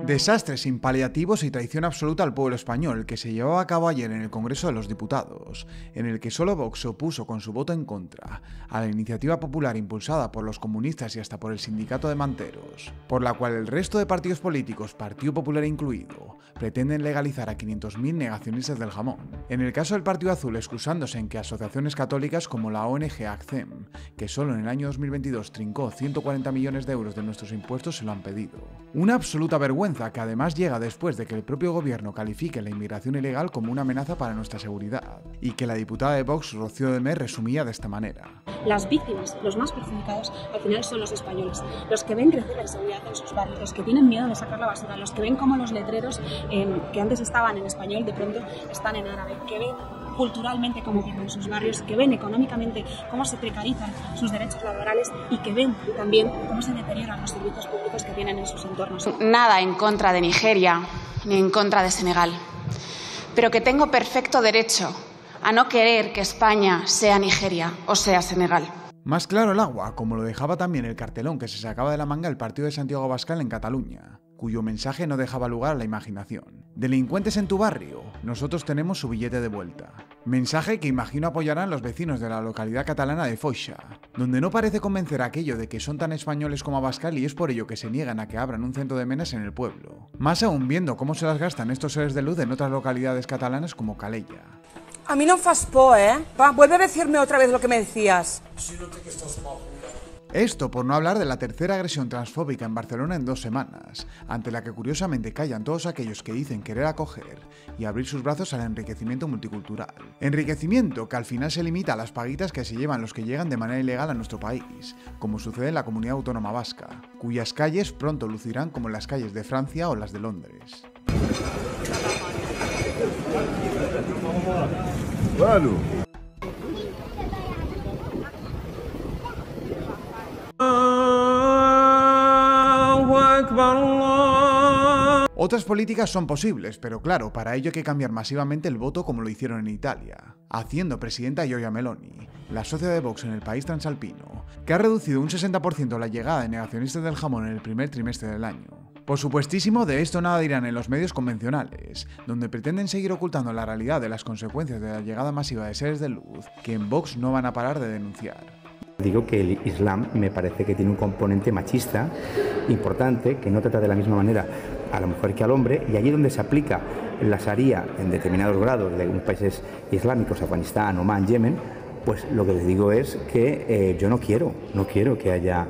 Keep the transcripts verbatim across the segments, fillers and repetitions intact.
Desastre sin paliativos y traición absoluta al pueblo español que se llevaba a cabo ayer en el Congreso de los Diputados, en el que solo Vox se opuso con su voto en contra a la iniciativa popular impulsada por los comunistas y hasta por el sindicato de manteros, por la cual el resto de partidos políticos, Partido Popular incluido, pretenden legalizar a quinientos mil negacionistas del jamón. En el caso del Partido Azul, excusándose en que asociaciones católicas como la O N G ACCEM, que solo en el año dos mil veintidós trincó ciento cuarenta millones de euros de nuestros impuestos, se lo han pedido. Una absoluta vergüenza que además llega después de que el propio gobierno califique la inmigración ilegal como una amenaza para nuestra seguridad, y que la diputada de Vox, Rocío de Mer, resumía de esta manera. Las víctimas, los más perjudicados, al final son los españoles, los que ven crecer la inseguridad en sus barrios, los que tienen miedo de sacar la basura, los que ven cómo los letreros eh, que antes estaban en español de pronto están en árabe, que ven culturalmente cómo viven sus barrios, que ven económicamente cómo se precarizan sus derechos laborales y que ven también cómo se deterioran los servicios públicos que tienen en sus entornos. Nada en contra de Nigeria ni en contra de Senegal, pero que tengo perfecto derecho a no querer que España sea Nigeria o sea Senegal. Más claro el agua, como lo dejaba también el cartelón que se sacaba de la manga el partido de Santiago Abascal en Cataluña, cuyo mensaje no dejaba lugar a la imaginación. Delincuentes en tu barrio, nosotros tenemos su billete de vuelta. Mensaje que imagino apoyarán los vecinos de la localidad catalana de Foixa, donde no parece convencer aquello de que son tan españoles como Abascal y es por ello que se niegan a que abran un centro de menas en el pueblo. Más aún viendo cómo se las gastan estos seres de luz en otras localidades catalanas como Calella. A mí no me fas por, ¿eh? Va, vuelve a decirme otra vez lo que me decías. Esto por no hablar de la tercera agresión transfóbica en Barcelona en dos semanas, ante la que curiosamente callan todos aquellos que dicen querer acoger y abrir sus brazos al enriquecimiento multicultural. Enriquecimiento que al final se limita a las paguitas que se llevan los que llegan de manera ilegal a nuestro país, como sucede en la comunidad autónoma vasca, cuyas calles pronto lucirán como las calles de Francia o las de Londres. Bueno. Otras políticas son posibles, pero claro, para ello hay que cambiar masivamente el voto como lo hicieron en Italia, haciendo presidenta a Giorgia Meloni, la socia de Vox en el país transalpino, que ha reducido un sesenta por ciento la llegada de negacionistas del jamón en el primer trimestre del año. Por supuestísimo, de esto nada dirán en los medios convencionales, donde pretenden seguir ocultando la realidad de las consecuencias de la llegada masiva de seres de luz, que en Vox no van a parar de denunciar. Digo que el Islam me parece que tiene un componente machista importante, que no trata de la misma manera a la mujer que al hombre, y allí donde se aplica la Sharia en determinados grados de unos países islámicos, Afganistán, Omán, Yemen, pues lo que les digo es que eh, yo no quiero, no quiero que haya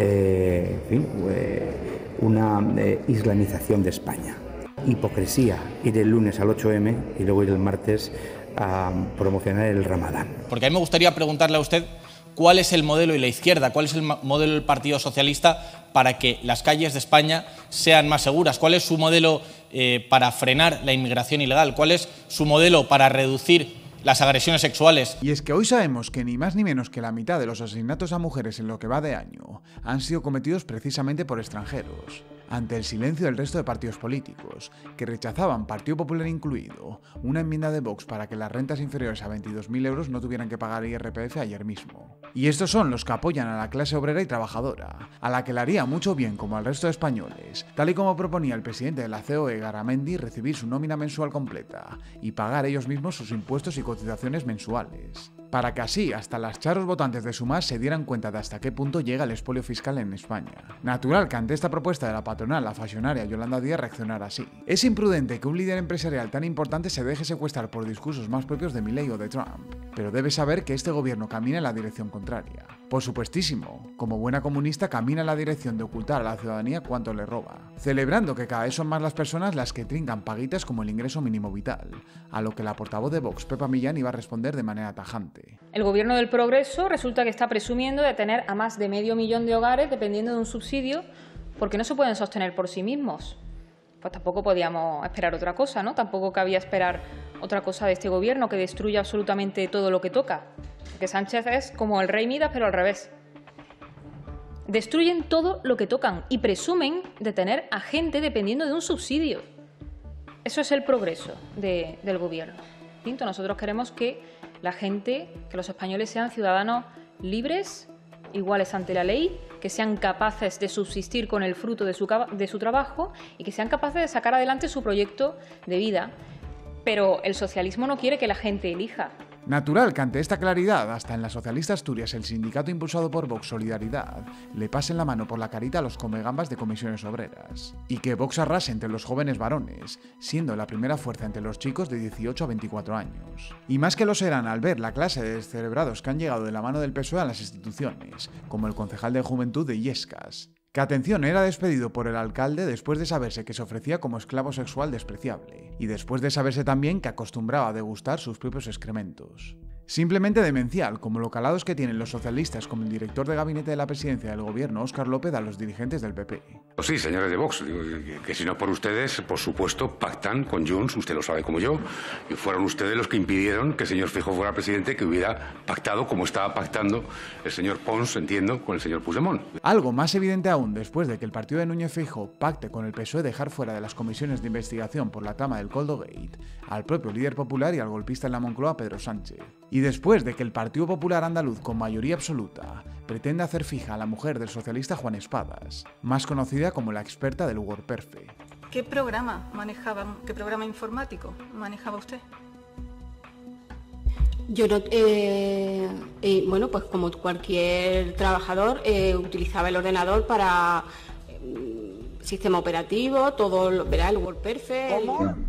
eh, en fin, eh, una eh, islamización de España. Hipocresía ir el lunes al ocho eme y luego ir el martes a promocionar el Ramadán. Porque a mí me gustaría preguntarle a usted cuál es el modelo de la izquierda, cuál es el modelo del Partido Socialista para que las calles de España sean más seguras, cuál es su modelo eh, para frenar la inmigración ilegal, cuál es su modelo para reducir las agresiones sexuales. Y es que hoy sabemos que ni más ni menos que la mitad de los asesinatos a mujeres en lo que va de año han sido cometidos precisamente por extranjeros. Ante el silencio del resto de partidos políticos, que rechazaban, Partido Popular incluido, una enmienda de Vox para que las rentas inferiores a veintidós mil euros no tuvieran que pagar I R P F ayer mismo. Y estos son los que apoyan a la clase obrera y trabajadora, a la que le haría mucho bien como al resto de españoles, tal y como proponía el presidente de la C O E, Garamendi, recibir su nómina mensual completa y pagar ellos mismos sus impuestos y cotizaciones mensuales, para que así hasta las charros votantes de Sumar se dieran cuenta de hasta qué punto llega el expolio fiscal en España. Natural que ante esta propuesta de la patronal, la fashionaria Yolanda Díaz reaccionara así. Es imprudente que un líder empresarial tan importante se deje secuestrar por discursos más propios de Milei o de Trump, pero debe saber que este gobierno camina en la dirección contraria. Por supuestísimo, como buena comunista camina en la dirección de ocultar a la ciudadanía cuánto le roba, celebrando que cada vez son más las personas las que trincan paguitas como el ingreso mínimo vital, a lo que la portavoz de Vox, Pepa Millán, iba a responder de manera tajante. El gobierno del progreso resulta que está presumiendo de tener a más de medio millón de hogares dependiendo de un subsidio porque no se pueden sostener por sí mismos. Pues tampoco podíamos esperar otra cosa, ¿no? Tampoco cabía esperar otra cosa de este gobierno que destruya absolutamente todo lo que toca. Porque Sánchez es como el rey Midas, pero al revés. Destruyen todo lo que tocan y presumen de tener a gente dependiendo de un subsidio. Eso es el progreso de, del gobierno. Distinto, nosotros queremos que la gente, que los españoles sean ciudadanos libres, iguales ante la ley, que sean capaces de subsistir con el fruto de su, de su trabajo y que sean capaces de sacar adelante su proyecto de vida. Pero el socialismo no quiere que la gente elija. Natural que ante esta claridad, hasta en la socialista Asturias, el sindicato impulsado por Vox Solidaridad, le pasen la mano por la carita a los comegambas de comisiones obreras. Y que Vox arrase entre los jóvenes varones, siendo la primera fuerza entre los chicos de dieciocho a veinticuatro años. Y más que lo serán al ver la clase de descerebrados que han llegado de la mano del P S O E a las instituciones, como el concejal de Juventud de Illescas, que atención era despedido por el alcalde después de saberse que se ofrecía como esclavo sexual despreciable, y después de saberse también que acostumbraba a degustar sus propios excrementos. Simplemente demencial, como lo calados que tienen los socialistas como el director de gabinete de la presidencia del gobierno, Óscar López, a los dirigentes del P P. Sí, señores de Vox, digo, que, que si no por ustedes, por supuesto, pactan con Junts, usted lo sabe como yo, y fueron ustedes los que impidieron que el señor Feijóo fuera presidente, que hubiera pactado como estaba pactando el señor Pons, entiendo, con el señor Puigdemont. Algo más evidente aún después de que el partido de Núñez Feijóo pacte con el P S O E dejar fuera de las comisiones de investigación por la trama del Coldo-Gate al propio líder popular y al golpista en la Moncloa, Pedro Sánchez. Y después de que el Partido Popular Andaluz, con mayoría absoluta, pretende hacer fija a la mujer del socialista Juan Espadas, más conocida como la experta del WordPerfect. ¿Qué programa manejaban, qué programa informático manejaba usted? Yo no, eh, eh, bueno, pues como cualquier trabajador, eh, utilizaba el ordenador para eh, sistema operativo, todo, verá, el WordPerfect.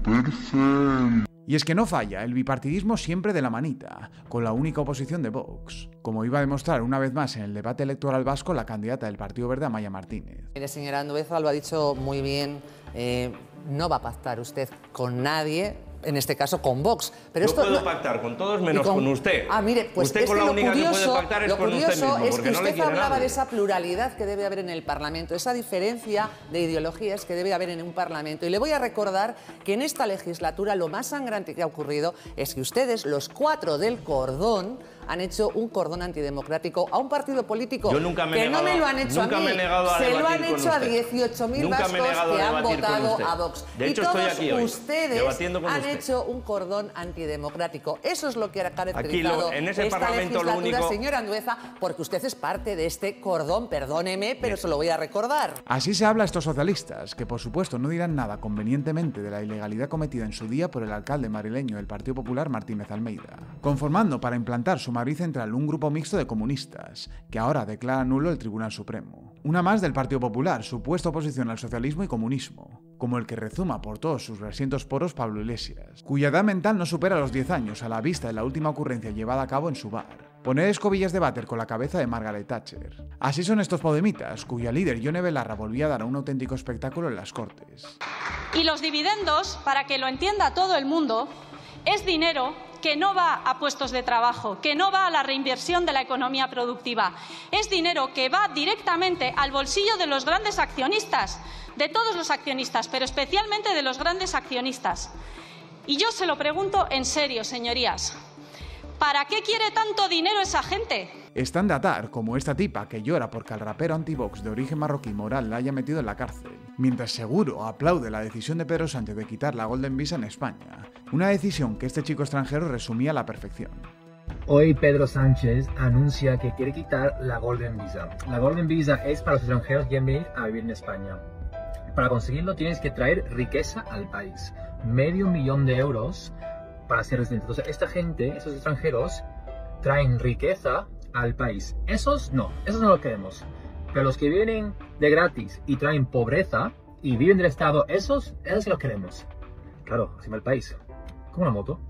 El... Y es que no falla, el bipartidismo siempre de la manita, con la única oposición de Vox, como iba a demostrar una vez más en el debate electoral vasco la candidata del Partido Verde, Amaia Martínez. Mire, señora Andueza, lo ha dicho muy bien, eh, no va a pactar usted con nadie, en este caso con Vox. Pero Yo esto puedo no... pactar con todos menos con... con usted. Ah, mire, pues usted es con que la lo única curioso, que puede pactar es lo con curioso usted mismo, es porque que no usted le quiere hablaba nadie. de esa pluralidad que debe haber en el Parlamento, esa diferencia de ideologías que debe haber en un Parlamento. Y le voy a recordar que en esta legislatura lo más sangrante que ha ocurrido es que ustedes, los cuatro del cordón, han hecho un cordón antidemocrático a un partido político. Yo nunca me he que negado, no me lo han hecho nunca a mí, me he negado a se lo debatir han con hecho a usted. dieciocho mil Nunca vascos me he negado que a han debatir con votado usted. a Vox. De hecho, y todos estoy aquí hoy, ustedes debatiendo con han usted. hecho un cordón antidemocrático. Eso es lo que ha caracterizado Aquí lo, en ese esta Parlamento legislatura, lo único... señora Andueza, porque usted es parte de este cordón, perdóneme, pero se lo voy a recordar. Así se habla a estos socialistas, que por supuesto no dirán nada convenientemente de la ilegalidad cometida en su día por el alcalde madrileño del Partido Popular, Martínez Almeida, conformando para implantar su Madrid Central un grupo mixto de comunistas, que ahora declara nulo el Tribunal Supremo. Una más del Partido Popular, supuesta oposición al socialismo y comunismo, como el que rezuma por todos sus resientos poros Pablo Iglesias, cuya edad mental no supera los diez años a la vista de la última ocurrencia llevada a cabo en su bar. Poner escobillas de váter con la cabeza de Margaret Thatcher. Así son estos podemitas, cuya líder Yone Belarra volvía a dar un auténtico espectáculo en las Cortes. Y los dividendos, para que lo entienda todo el mundo, es dinero que no va a puestos de trabajo, que no va a la reinversión de la economía productiva. Es dinero que va directamente al bolsillo de los grandes accionistas, de todos los accionistas, pero especialmente de los grandes accionistas. Y yo se lo pregunto en serio, señorías, ¿para qué quiere tanto dinero esa gente? Están de atar, como esta tipa que llora porque al rapero anti-Vox de origen marroquí Moral la haya metido en la cárcel, mientras seguro aplaude la decisión de Pedro Sánchez de quitar la Golden Visa en España, una decisión que este chico extranjero resumía a la perfección. Hoy Pedro Sánchez anuncia que quiere quitar la Golden Visa. La Golden Visa es para los extranjeros que quieren venir a vivir en España. Para conseguirlo tienes que traer riqueza al país, medio millón de euros para ser residente. Entonces esta gente, esos extranjeros, traen riqueza al país. Esos no, esos no lo queremos. Pero los que vienen de gratis y traen pobreza y viven del Estado, esos, esos sí los queremos. Claro, así va el país. Como una moto.